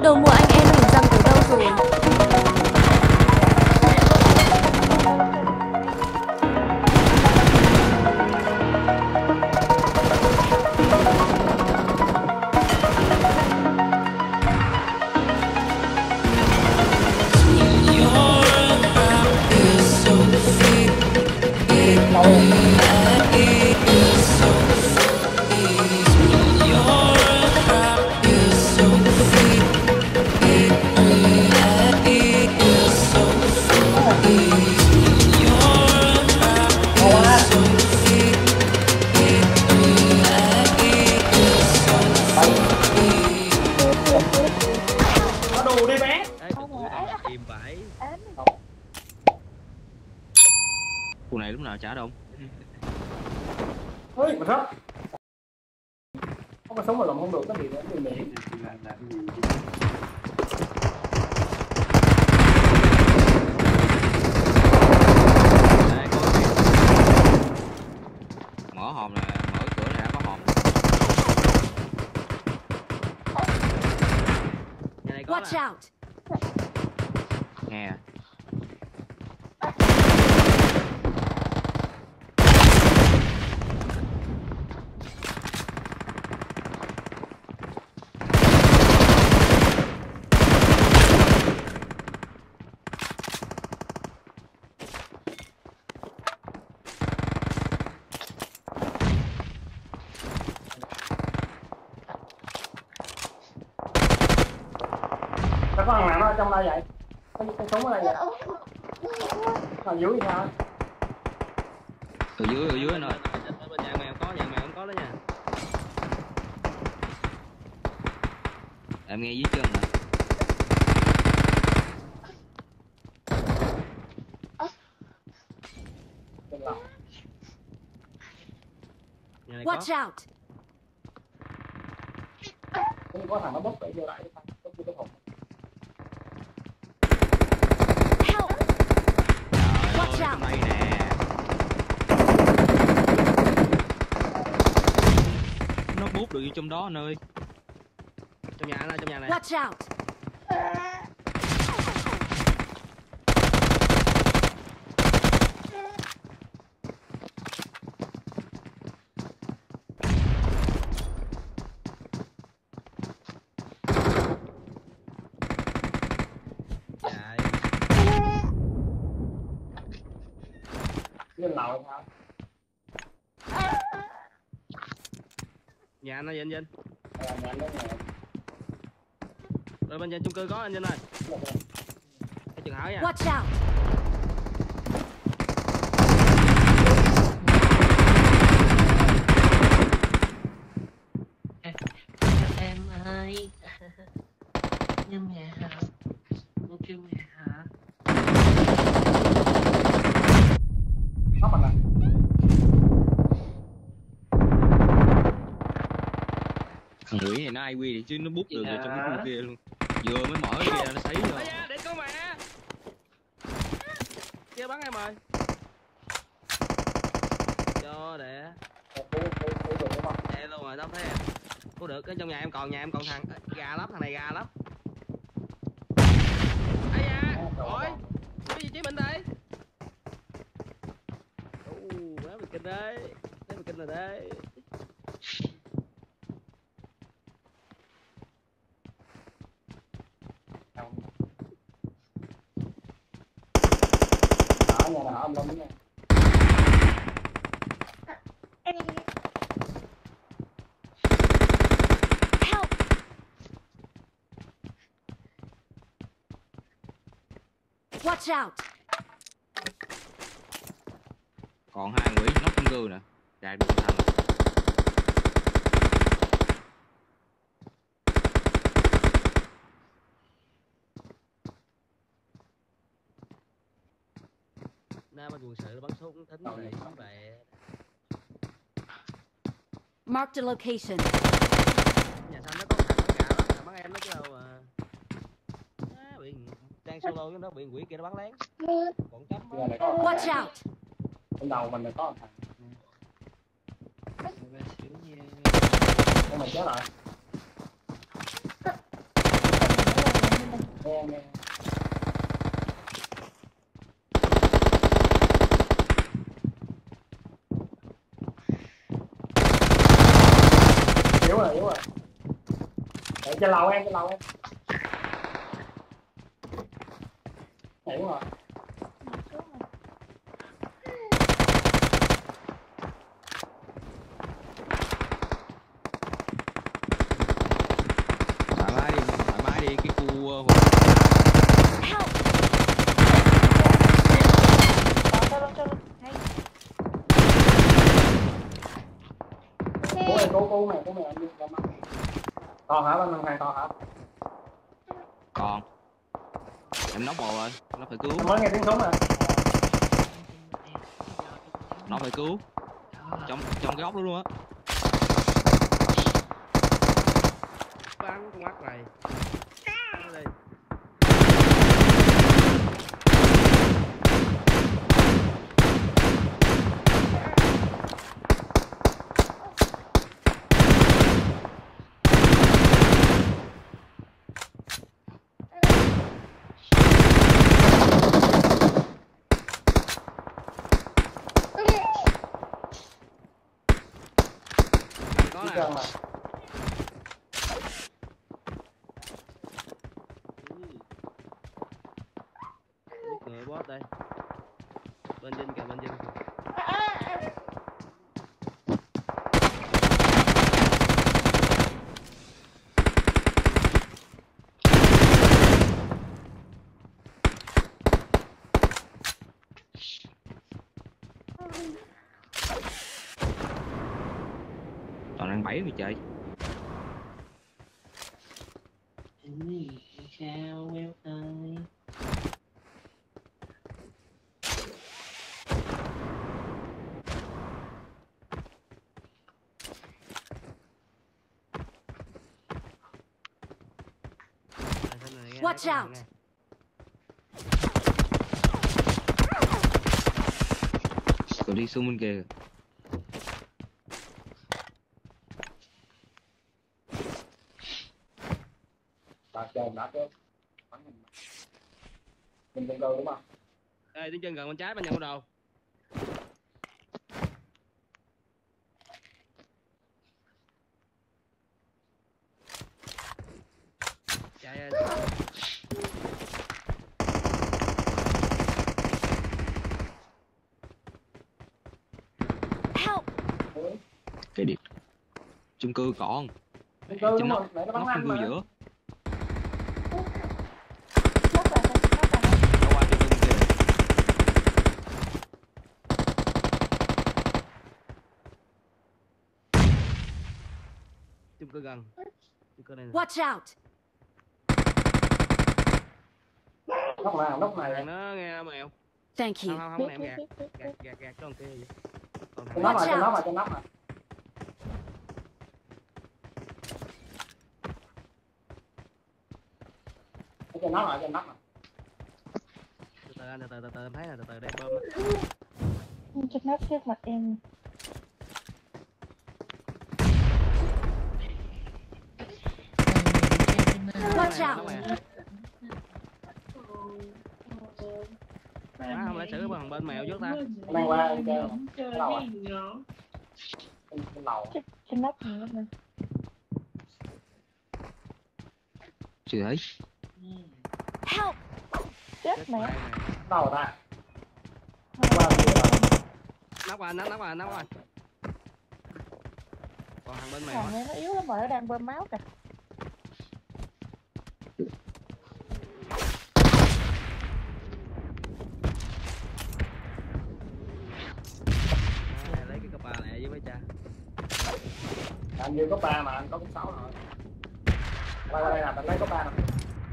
Đầu mùa anh em mình răng tới đâu rồi? Có đồ đi bé. Im vãi. Khu này lúc nào trả đông. Ôi mà rớt. Không có sống mà làm không được cái gì nữa thì nghỉ. Mở hòm nè, mở cửa này có hòm. Nhà này có Watch nè. out. Nghe. Có thằng nào nó ở trong đây vậy? Cái súng ở đây vậy? Ở dưới thì sao? Ở dưới anh ơi. Bên nhà mèo không có đó nha. Em nghe dưới chân nè. Watch out. Có thằng nó bốc lại vô lại cái thùng. Help. Watch out. Đây nè. Nó bút được vô trong đó anh ơi. Trong nhà này. Watch out. Lên lầu sao? Nhà nó Vinh. Nhà nó nè. Rồi bên trên chung cư có anh Vinh ơi. Cái trường Hảo nha. Watch out. Em ơi. Nhưng mẹ hả? Con kêu mẹ hả? Bắt mình à? Thằng quỷ này nó ai quy thì chứ nó bút được rồi trong cái khu kia luôn. Vừa mới mở kia nó thấy rồi. Để con mẹ. Kia bắn em ơi. Cho để. Để luôn rồi, tao thấy em. Cô được, cái trong nhà em còn thằng gà lắm, thằng này gà lắm. Ây da, rồi. Cái gì chí mình đây? Quá mình kinh đấy. Thế mình kinh rồi đấy. Nhà nào ông Lâm nha. Help. Watch out. Còn hai quỷ nó chung cư nè. Chạy được thằng. Nam bên quần sự nó bắn súng thính này về. Marked a location. Nhà xanh nó có thằng bắn gà lắm, thằng bắn em nó chứ đâu mà. Bị đang solo với nó bị quỷ kia nó bắn lén. Còn chấm. Watch out. Bên đầu mình là có thằng. Con mày chết rồi. nghe yếu rồi để cho lầu em nhảy rồi thoải mái đi cái khu Help! cô mày anh đi còn hả bên hàng còn hả còn em nóc một rồi, nó phải cứu, em mới nghe tiếng súng rồi nó phải cứu trong cái góc đó luôn á. Bắn con mắt này đây. Có chỉ nè. cần mà Người boss đây. Bên Vinh kìa, bên Vinh kìa. Toàn đang bẫy mày chơi. Chào em ơi. Watch out! Rồi đi xuống bên kia. đặt chơi mình đừng đâu đúng không Ê, tiếng chân gần bên trái bên nhà của đồ. Chạy ơi. Help! Cái điện chung cư còn chung cư đúng nó rồi để nó bắn chung anh cư mà giữa. Nó qua Nó qua chung cư kìa. Chung cư gần. Chung cư này nè. Watch out! lúc này Nó nghe mèo. Thank Không you. không em gạt cái con kia vậy. Còn thằng nó này. trên nóc trên nóc trên nóc Từ từ anh từ từ em thấy là từ từ đem bơm á. trên nóc trước mặt em. Watch out! Má không lẽ xử bằng bên mèo trước ta. đang qua em kêu lầu à trên lầu Trên nóc nữa nè. Chưa thấy. Help! Chết Chết mẹ. mẹ. lầu ta qua kia rồi Nóc anh. Còn thằng bên mèo Thằng á. này nó yếu lắm rồi, nó đang bơm máu kìa. À, lấy cái cấp 3 lẹ với mấy cha. anh như có 3 mà anh có 6 rồi qua đây là anh lấy có 3 nè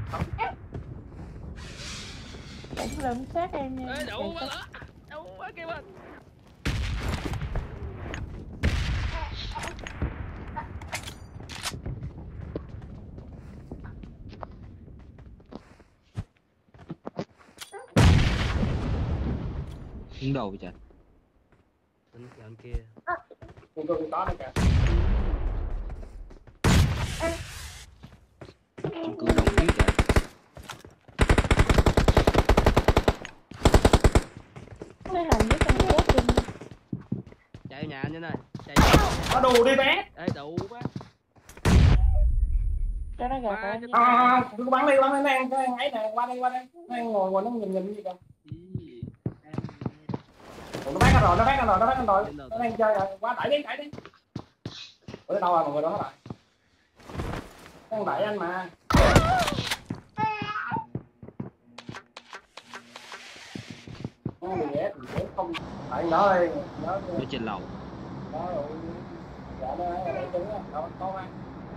Đừng lượm sát em nha. Ê đủ quá đó. Đủ quá kia bên. Đứng đầu vậy trời. Tính cái anh kia. chung cư có đây kìa Chung cư đông biết trời. nhà anh này. Chạy. Nó đù đi bé. Ê đủ quá. Cho nó gạt Ba, lại. Cứ bắn đi nó đang ấy nè, qua đây nó ngồi nó nhìn gì kìa. Ủa, nó phát ra rồi nó đang chơi rồi, qua đẩy đi. Ủa đâu rồi mọi người đó rồi, đang đẩy anh mà. Nó bị ghét không tại đó đi nó trên lầu đó rồi. Dạ nó ở đây đứng á, đâu có ăn.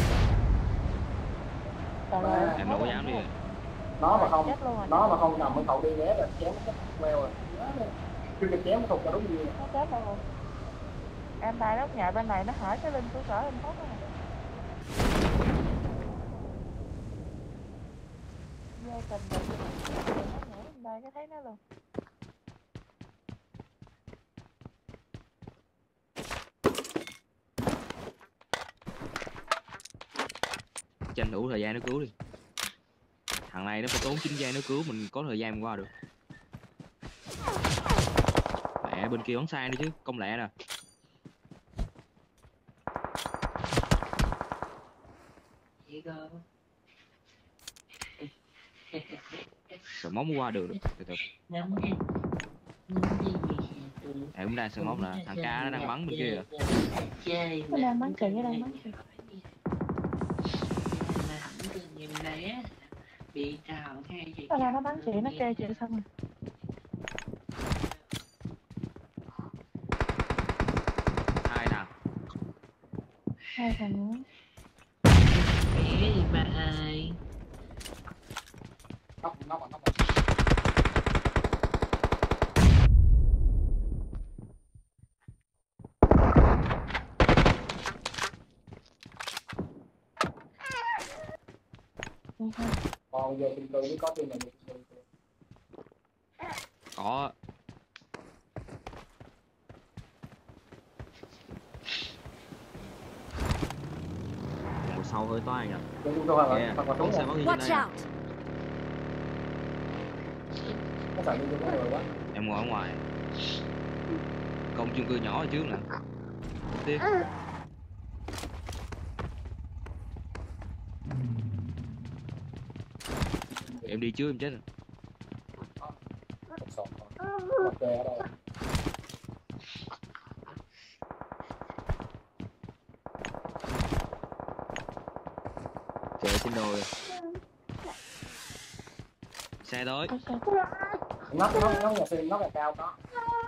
em đâu có dám đi. Nó mà không nằm ở cậu đi ghé rồi chém nó queo rồi. Chưa kịp chém nó thục là đúng gì. Nó chết rồi. Em tại góc nhà bên này nó hỏi cái linh của sở em tốt rồi. Dây cầm được. Nó nhảy bên đây cái thấy nó luôn. Tranh thủ thời gian nó cứu đi. Thằng này nó phải tốn 9 giây nó cứu mình có thời gian mình qua được. Mẹ bên kia bắn sai đi chứ, công lẹ nè. Sợ móng qua được từ từ. Em cũng đang sợ móng nè, thằng Ca nó đang bắn bên kia. Nó đang bắn kìa, nó đang bắn kìa. Nó bắn chị, nó kê chị xong rồi. Hai thằng nữa. Bé đi ba ơi. Nó còn giờ tình cờ có tiền này có. Ngồi sau hơi toan nhỉ. Watch out. Em ngồi ở ngoài. Công chung cư nhỏ ở trước nè. Tiếp. Em đi trước em chết rồi. Chạy trên đồi. Xe tới. Nó nhà xe nó là cao đó.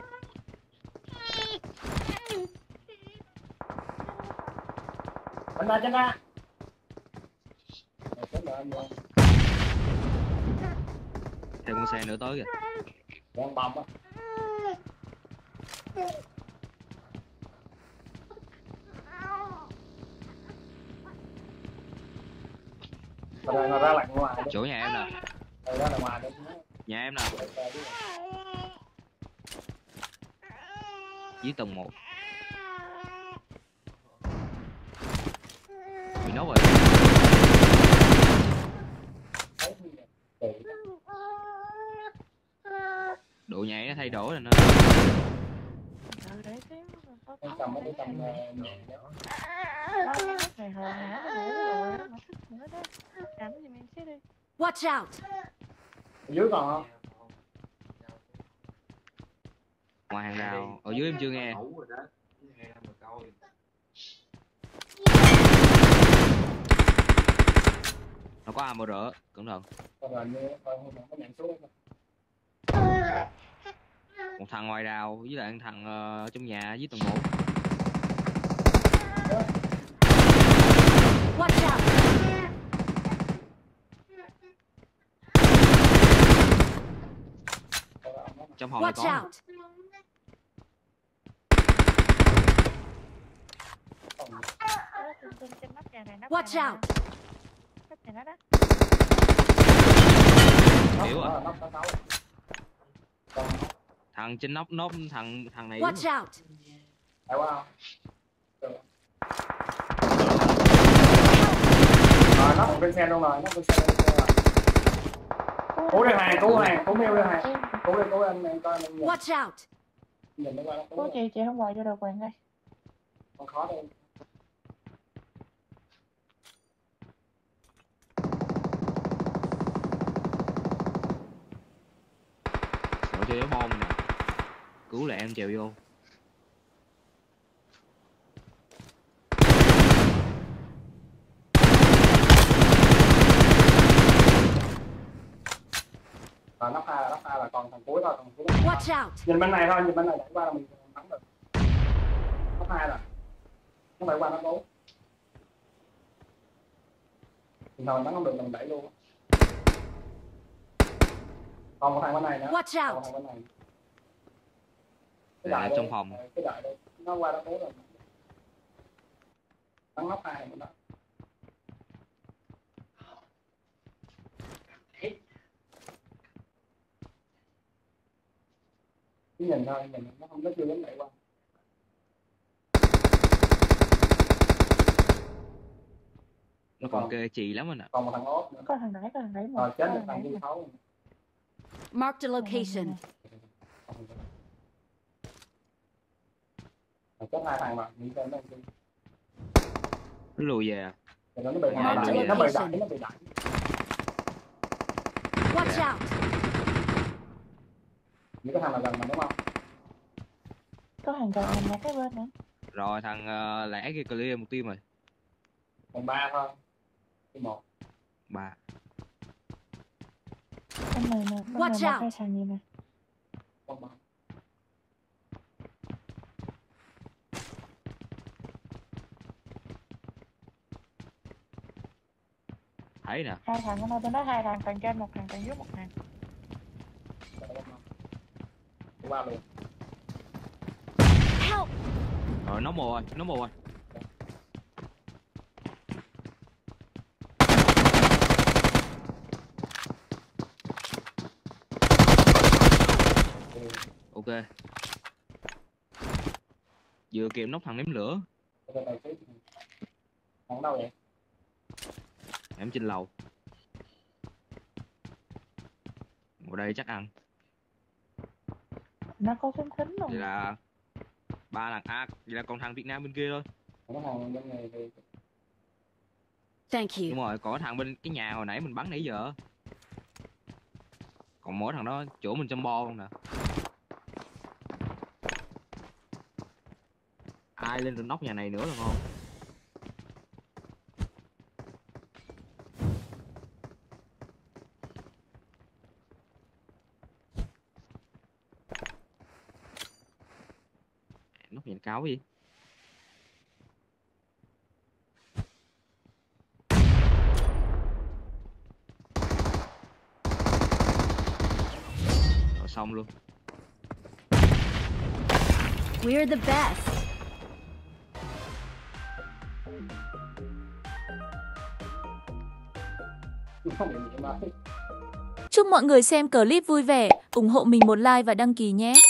Chân ra. Thêm con xe nữa tới kìa. Đang bầm á. Nó ra lại ngoài. Chỗ nhà em nè. Ra là ngoài đấy. Nhà em nè. Dưới tầng 1. Bị nốt rồi. Độ nhảy nó thay đổi rồi nó. Watch out. Dưới còn không? Ngoài hàng rào, ở dưới em chưa nghe. Nó có ammo rỡ, cẩn thận. Một thằng ngoài rào với lại thằng ở trong nhà dưới tầng 1. Watch out. Trong phòng này Watch có. out. Watch out. Hiểu à? Thằng trên nóc thằng này. Watch out. Rồi nó bên xe luôn rồi, nó bên xe luôn rồi. Cứu đây hàng, cứu mêu đây hàng. Cứu anh coi anh nhìn. Watch out. Nhìn nó qua nó Cô chị không ngoài cho được quyền đây. Còn khó đây. Sợ chơi bom nè. Cứu lại em trèo vô. Rồi nóc A là còn thằng cuối thôi, thằng cuối. Watch out. Nhìn bên này thôi, nhìn bên này đẩy qua là mình bắn được. Nóc A rồi. Nó đẩy qua nó cố. Mình thôi bắn không được mình đẩy luôn. Còn một thằng bên này nữa. Watch Còn một out. thằng bên này. Là trong phòng. Cái đại đây, nó qua nó cố rồi. Bắn nóc A nữa đó. Cứ nhìn thôi, nhìn nó không có chưa đến đẩy qua. Nó còn kê chì lắm anh ạ. Còn một thằng ốp nữa. Có thằng nãy một. Rồi chết được thằng đi thấu. Marked a location. Rồi chết hai thằng mà, nghĩ tên nó đi. Nó lùi về à? Rồi nó bị Mark đẩy, the nó bị location. đẩy, nó bị đẩy. Watch out. Những cái thằng là gần mà đúng không? Có thằng gần mình cái bên nữa. Rồi thằng lẻ kia clear một team rồi. Còn 3 thôi. Cái 1. 3. Bên này nè, bên này Watch một out. hai thằng gì nè. Còn 3. Thấy nè. Hai thằng ở đây bên đó hai thằng, thằng trên một thằng, thằng dưới một thằng. Qua luôn. Help. Rồi nó mồ rồi, nó mồ rồi. Ok. Vừa kịp nóc thằng ném lửa. Thằng đâu vậy? Em trên lầu. Ngồi đây chắc ăn. Nó có súng thính luôn. Vậy là 3 thằng A, vậy là còn thằng Việt Nam bên kia thôi. Có thằng bên này thì Thank you. Đúng rồi, có thằng bên cái nhà hồi nãy mình bắn nãy giờ. Còn mỗi thằng đó chỗ mình châm bo không nè. Ai lên được nóc nhà này nữa là ngon. Nóc nhà cáo gì? Rồi xong luôn. We're the best. không bị gì mà. Chúc mọi người xem clip vui vẻ, ủng hộ mình một like và đăng ký nhé.